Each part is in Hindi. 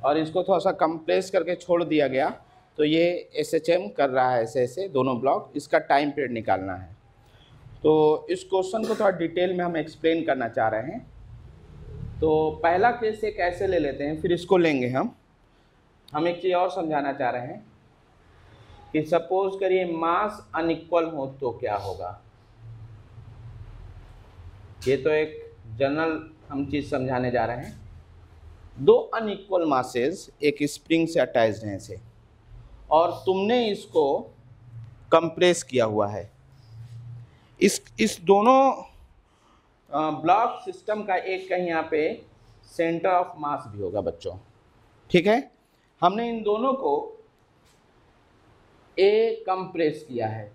और इसको थोड़ा सा कंप्रेस करके छोड़ दिया गया, तो ये SHM कर रहा है ऐसे ऐसे दोनों ब्लॉक, इसका टाइम पीरियड निकालना है। तो इस क्वेश्चन को थोड़ा डिटेल में हम एक्सप्लेन करना चाह रहे हैं। तो पहला केस एक ऐसे ले लेते हैं, फिर इसको लेंगे हम एक चीज़ और समझाना चाह रहे हैं कि सपोज करिए मास अनइक्वल हो तो क्या होगा। ये तो एक जनरल हम चीज़ समझाने जा रहे हैं। दो अनइक्वल मासेस एक स्प्रिंग से अटैच्ड हैं से, और तुमने इसको कंप्रेस किया हुआ है। इस दोनों ब्लॉक सिस्टम का एक कहीं यहाँ पे सेंटर ऑफ मास भी होगा बच्चों, ठीक है। हमने इन दोनों को A कंप्रेस किया है,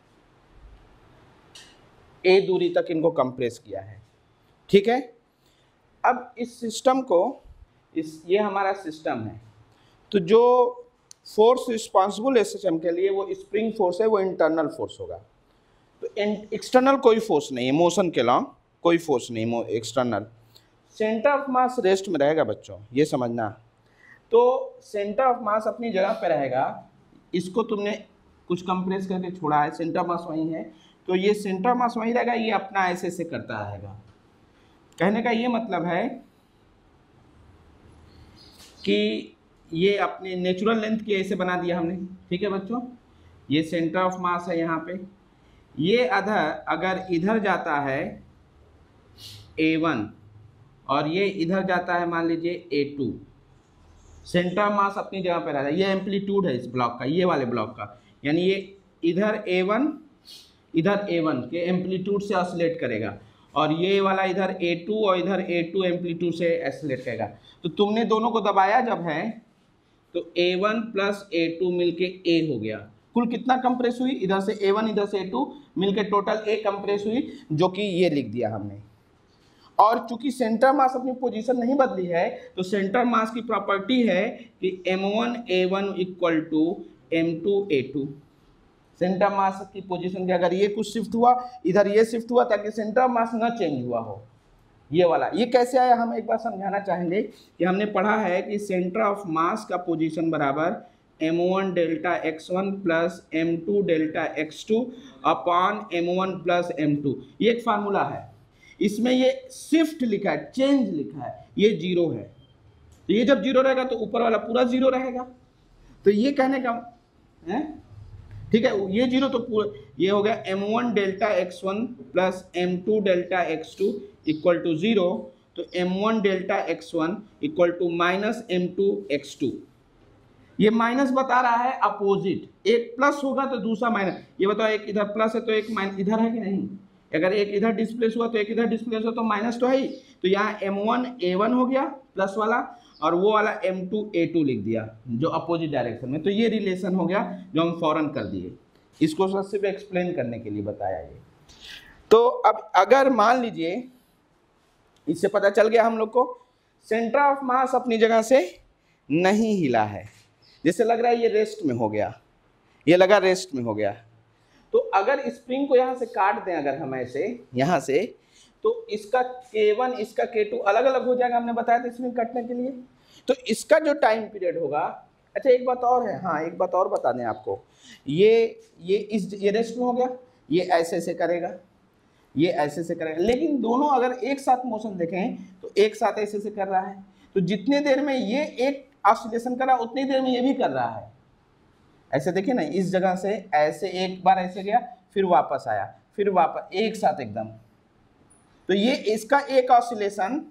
A दूरी तक इनको कंप्रेस किया है, ठीक है। अब इस सिस्टम को ये हमारा सिस्टम है, तो जो फोर्स रिस्पॉन्सिबल SHM के लिए वो स्प्रिंग फोर्स है, वो इंटरनल फोर्स होगा। तो एक्सटर्नल कोई फोर्स नहीं है, मोशन के लॉन्ग कोई फोर्स नहीं external. Centre of mass rest में रहेगा बच्चों, ये समझना। तो सेंटर ऑफ मास अपनी जगह पे रहेगा, इसको तुमने कुछ कंप्रेस करके छोड़ा है, सेंटर ऑफ मास वहीं है, तो ये सेंटर ऑफ मास वहीं रहेगा, ये अपना ऐसे ऐसे करता रहेगा। कहने का ये मतलब है कि ये अपने नेचुरल लेंथ की ऐसे बना दिया हमने, ठीक है बच्चों। ये सेंटर ऑफ मास है यहाँ पे, ये अगर इधर जाता है A1 और ये इधर जाता है मान लीजिए A2, सेंटर ऑफ मास अपनी जगह पे रहता है। ये एम्पलीट्यूड है इस ब्लॉक का, ये वाले ब्लॉक का, यानी ये इधर A1 इधर A1 के एम्पलीट्यूड से ऑसिलेट करेगा, और ये वाला इधर A2 और इधर A2 एम्पलीट्यूड से ऑसिलेट करेगा। तो तुमने दोनों को दबाया जब है, तो A1 प्लस A2 मिलके A हो गया। कुल कितना कंप्रेस हुई, इधर से A1 इधर से A2 मिलके टोटल A कंप्रेस हुई, जो कि ये लिख दिया हमने। और चूंकि सेंटर मास अपनी पोजीशन नहीं बदली है, तो सेंटर मास की प्रॉपर्टी है कि M1A1 equal to M2A2। Centre mass की पोजीशन के अगर ये कुछ शिफ्ट हुआ, इधर ये शिफ्ट हुआ, ताकि सेंटर मास न चेंज हुआ हो। ये वाला ये कैसे आया, हम एक बार समझाना चाहेंगे कि हमने पढ़ा है कि सेंटर ऑफ मास का पोजीशन बराबर M1 delta x1 plus M2 delta x2 upon M1 plus M2। ये एक फार्मूला है, इसमें ये शिफ्ट लिखा है, चेंज लिखा है, ये जीरो है। तो ये जब जीरो रहेगा तो ऊपर वाला पूरा जीरो रहेगा। तो ये कहने का है, ठीक है, ये जीरो तो पूरा ये हो गया M1 delta x1 plus M2 delta x2 equal to zero. तो M1 delta x1 equal to minus M2 x2। ये माइनस बता रहा है अपोजिट, एक प्लस होगा तो दूसरा माइनस। ये बताओ एक इधर प्लस है तो एक माइनस इधर है कि नहीं? अगर एक इधर डिस्प्लेस हुआ तो एक इधर डिस्प्लेस हुआ तो माइनस तो है ही। तो यहाँ M1A1 हो गया प्लस वाला, और वो वाला M2A2 लिख दिया जो अपोजिट डायरेक्शन में। तो ये रिलेशन हो गया जो हम फौरन कर दिए, इसको सिर्फ एक्सप्लेन करने के लिए बताया ये। तो अब अगर मान लीजिए इससे पता चल गया हम लोग को सेंटर ऑफ मास अपनी जगह से नहीं हिला है, जैसे लग रहा है ये रेस्ट में हो गया, ये लगा रेस्ट में हो गया। तो अगर स्प्रिंग को यहाँ से काट दें अगर हम ऐसे यहाँ से, तो इसका K1 इसका K2 अलग अलग हो जाएगा, हमने बताया था स्प्रिंग काटने के लिए। तो इसका जो टाइम पीरियड होगा, अच्छा एक बात और है, हाँ एक बात और बता दें आपको, ये रेस्ट में हो गया, ये ऐसे ऐसे करेगा, ये ऐसे ऐसे करेगा, लेकिन दोनों अगर एक साथ मोशन देखें तो एक साथ ऐसे ऐसे कर रहा है। तो जितने देर में ये एक ऑसिलेशन कर रहा है उतनी देर में ये भी कर रहा है। ऐसे देखिए ना, इस जगह से ऐसे एक बार ऐसे गया, फिर वापस आया, फिर वापस, एक साथ एकदम। तो ये इसका एक ऑसिलेशन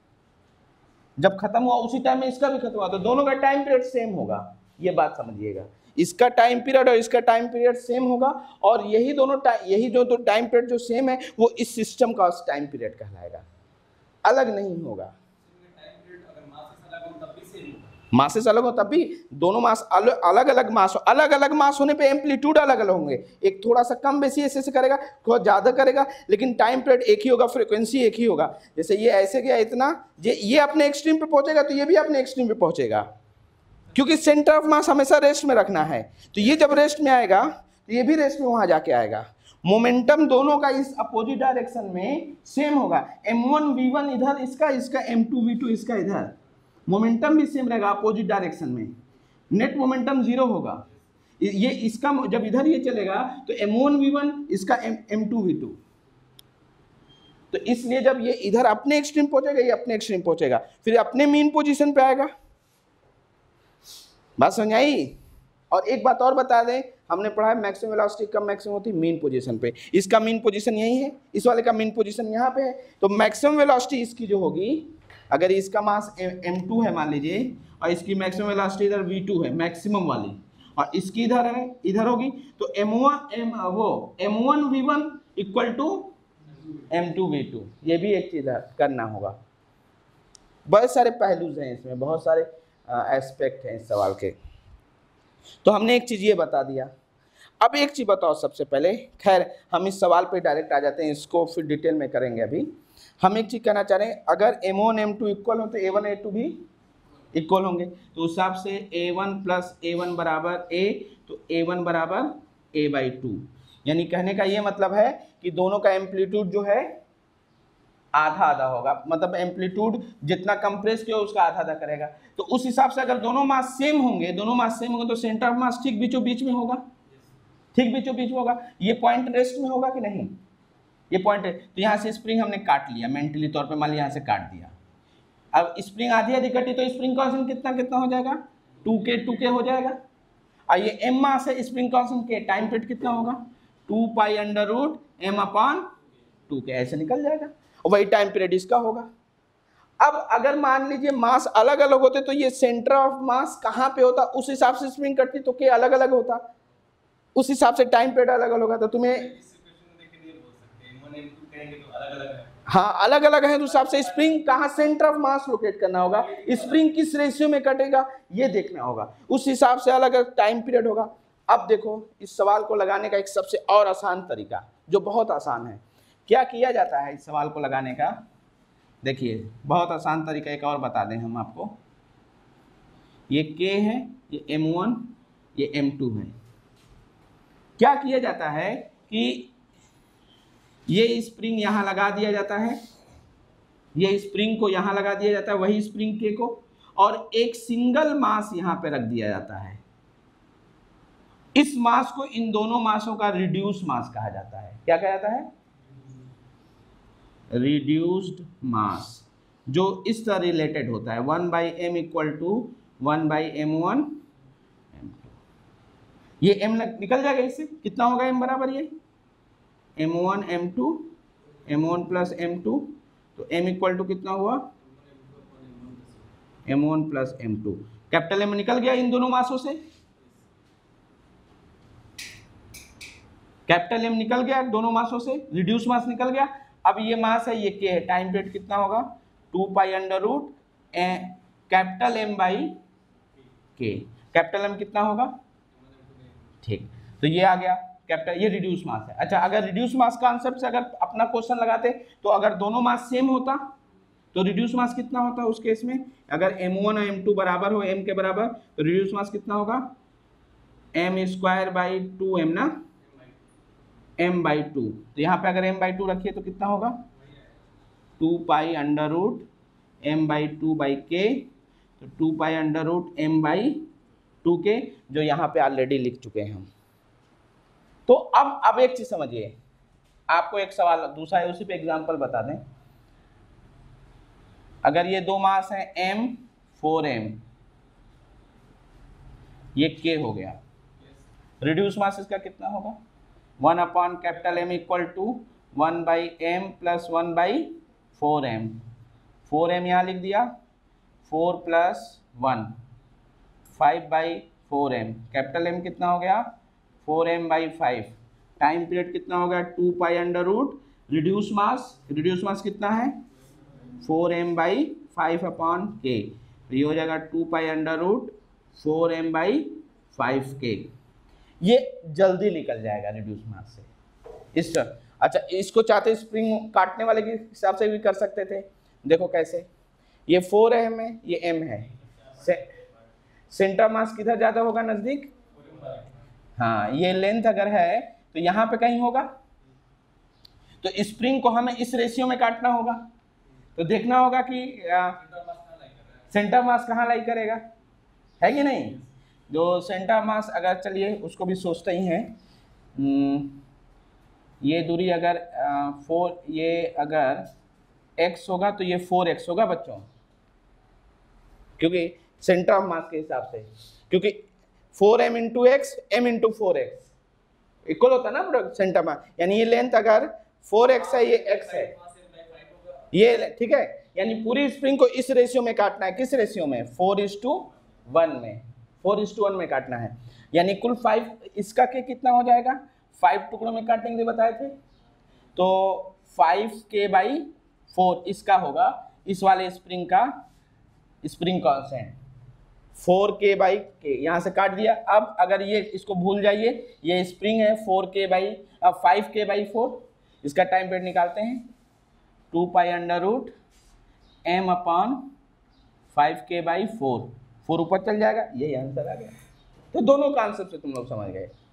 जब खत्म हुआ उसी टाइम में इसका भी खत्म हुआ, तो दोनों का टाइम पीरियड सेम होगा। ये बात समझिएगा, इसका टाइम पीरियड और इसका टाइम पीरियड सेम होगा, और यही जो टाइम पीरियड जो सेम है वो इस सिस्टम का टाइम पीरियड कहलाएगा, अलग नहीं होगा। मासेस अलग हो तब भी दोनों मास अलग अलग मास हो, अलग अलग मास होने पे एम्पलीट्यूड अलग अलग होंगे, एक थोड़ा सा कम बेसी ऐसे करेगा, थोड़ा ज़्यादा करेगा, लेकिन टाइम पीरियड एक ही होगा, फ्रीक्वेंसी एक ही होगा। जैसे ये ऐसे गया इतना, ये अपने एक्सट्रीम पे पहुंचेगा तो ये भी अपने एक्सट्रीम पे पहुंचेगा, क्योंकि सेंटर ऑफ मास हमेशा रेस्ट में रखना है। तो ये जब रेस्ट में आएगा तो ये भी रेस्ट में वहाँ जाके आएगा। मोमेंटम दोनों का इस अपोजिट डायरेक्शन में सेम होगा। M1V1 इधर इसका M2V2 इसका इधर, मोमेंटम भी सेम रहेगा अपोजिट डायरेक्शन में, नेट मोमेंटम 0 होगा। ये इसका जब इधर ये चलेगा तो m1 v1 इसका m2 v2, तो इसलिए जब ये इधर अपने एक्सट्रीम पहुंचेगा ये अपने एक्सट्रीम पहुंचेगा, फिर अपने मीन पोजीशन पे आएगा। बात समझ आई? और एक बात और बता दें, हमने पढ़ा है मैक्सिमम वेलोसिटी कब मैक्सिमम होती है, मीन पोजीशन पे। इसका मीन पोजीशन यही है, इस वाले का मीन पोजीशन यहाँ पे है, तो मैक्सिमम वेलोसिटी इसकी जो होगी, अगर इसका मास m2 है मान लीजिए, और इसकी मैक्सिमम वेलोसिटी इधर v2 है मैक्सिमम वाली, और इसकी इधर है, इधर होगी, तो m1 v1 equal to m2 v2। ये भी एक चीज करना होगा। बहुत सारे पहलूज हैं इसमें, बहुत सारे एस्पेक्ट हैं इस सवाल के। तो हमने एक चीज ये बता दिया। अब एक चीज बताओ सबसे पहले, खैर हम इस सवाल पे डायरेक्ट आ जाते हैं, इसको फिर डिटेल में करेंगे। अभी हम एक चीज कहना चाह रहे हैं, अगर m1 m2 इक्वल हो तो a1 a2 भी इक्वल होंगे, तो उस हिसाब से a1 प्लस a1 बराबर a, तो a1 बराबर a/2। यानी कहने का ये मतलब है कि दोनों का एम्पलीट्यूड जो है आधा आधा होगा, मतलब एम्पलीट्यूड जितना कंप्रेस किया उसका आधा आधा करेगा। तो उस हिसाब से अगर दोनों मास सेम होंगे तो सेंटर ऑफ मास ठीक बीचों बीच में होगा, ठीक बीचों बीच में होगा। ये पॉइंट रेस्ट में होगा कि नहीं, ये पॉइंट है। तो यहाँ से स्प्रिंग हमने काट लिया मेंटली तौर पे, मान लिया यहाँ से काट दिया। अब स्प्रिंग आधी आधी कटी तो स्प्रिंग कांस्टेंट कितना कितना हो जाएगा, 2k हो जाएगा। और ये m मास है, स्प्रिंग कांस्टेंट के टाइम पीरियड कितना होगा, 2π√m/2k, ऐसे निकल जाएगा। और वही टाइम पीरियड इसका होगा। अब अगर मान लीजिए मास अलग अलग होते तो ये सेंटर ऑफ मास कहाँ पे होता, उस हिसाब से स्प्रिंग करती तो के अलग अलग होता, उस हिसाब से टाइम पीरियड अलग अलग होगा। तो तुम्हें हाँ अलग अलग है, तो हिसाब से स्प्रिंग कहाँ सेंटर ऑफ मास लोकेट करना होगा, स्प्रिंग किस रेशियो में कटेगा ये देखना होगा, उस हिसाब से अलग अलग टाइम पीरियड होगा। अब देखो इस सवाल को लगाने का एक सबसे और आसान तरीका, जो बहुत आसान है। क्या किया जाता है इस सवाल को लगाने का, देखिए बहुत आसान तरीका एक और बता दें हम आपको। ये k है, ये m1, ये m2 है। क्या किया जाता है कि ये स्प्रिंग यहाँ लगा दिया जाता है, ये स्प्रिंग को यहाँ लगा दिया जाता है, वही स्प्रिंग k को, और एक सिंगल मास यहाँ पे रख दिया जाता है। इस मास को इन दोनों मासों का रिड्यूस मास कहा जाता है। क्या कहा जाता है, रिड्यूस्ड मास, जो इस तरह रिलेटेड होता है 1/m equal to 1/m1 m2। ये m निकल जाएगा, इससे कितना होगा m बराबर, ये m1 m2 m1 plus m2, तो m इक्वल टू कितना हुआ, m1 plus m2। Capital M निकल गया इन दोनों मासों से, कैपिटल M निकल गया दोनों मासों से, रिड्यूस मास निकल गया। अब ये मास है, ये k है, टाइम पीरियड कितना होगा, 2π√m capital M/k। Capital M कितना होगा, ठीक, तो ये आ गया कैपिटल, ये रिड्यूस मास है। अच्छा, अगर रिड्यूस मास कॉन्सेप्ट से अगर अपना क्वेश्चन लगाते तो अगर दोनों मास सेम होता तो रिड्यूस मास कितना होता उस केस में, अगर m1 और m2 बराबर हो, m के बराबर, तो रिड्यूस मास कितना होगा, m²/2m ना, m/2। तो यहाँ पे अगर m/2 रखिए तो कितना होगा, 2π√m/2/k, तो 2π√m/2k, जो यहाँ पे ऑलरेडी लिख चुके हैं हम। तो अब एक चीज समझिए, आपको एक सवाल दूसरा है, उसी पे एग्जांपल बता दें। अगर ये दो मास हैं m 4m, ये k हो गया, रिड्यूस मास इसका कितना होगा, 1/M equal to 1/m plus 1/4m। 4m यहाँ लिख दिया, 4 प्लस 1 5/4m, कैपिटल M कितना हो गया, 4m/5। टाइम पीरियड कितना हो गया, 2π√, रिड्यूस मास कितना है, 4m/5/k, तो ये हो जाएगा 2π√4m/5k। ये जल्दी निकल जाएगा रिड्यूस मास से इस तरह। अच्छा, इसको चाहते स्प्रिंग काटने वाले के हिसाब से भी कर सकते थे। देखो कैसे, ये 4m है, ये m है, सेंटर मास किधर ज्यादा होगा, नजदीक, हाँ, ये लेंथ अगर है तो यहाँ पे कहीं होगा, तो स्प्रिंग को हमें इस रेशियो में काटना होगा। तो देखना होगा कि सेंटर मास कहाँ लाई करेगा, है कि नहीं। जो सेंटर मास अगर चलिए उसको भी सोचते ही हैं, ये दूरी अगर 4, ये अगर x होगा तो ये 4x होगा बच्चों, क्योंकि सेंटर ऑफ मास के हिसाब से, क्योंकि 4m into x, m into 4x equal होता है ना प्रोडक्ट सेंटर मास, यानी ये लेंथ अगर 4x है, ये x है, ये ठीक है। यानी पूरी स्प्रिंग को इस रेशियो में काटना है, किस रेशियो में, 4:1 में, 4:1 में काटना है। यानी कुल 5, इसका के कितना हो जाएगा, 5 टुकड़ों में काटने के लिए बताए थे, तो 5k/4 इसका होगा, इस वाले स्प्रिंग का स्प्रिंग कांस्टेंट 4k/k, यहाँ से काट दिया। अब अगर ये इसको भूल जाइए, ये स्प्रिंग है 5k/4, इसका टाइम पीरियड निकालते हैं, 2π√m/5k/4, 4 ऊपर चल जाएगा, यही आंसर आ गया। तो दोनों कॉन्सेप्ट से तुम लोग समझ गए।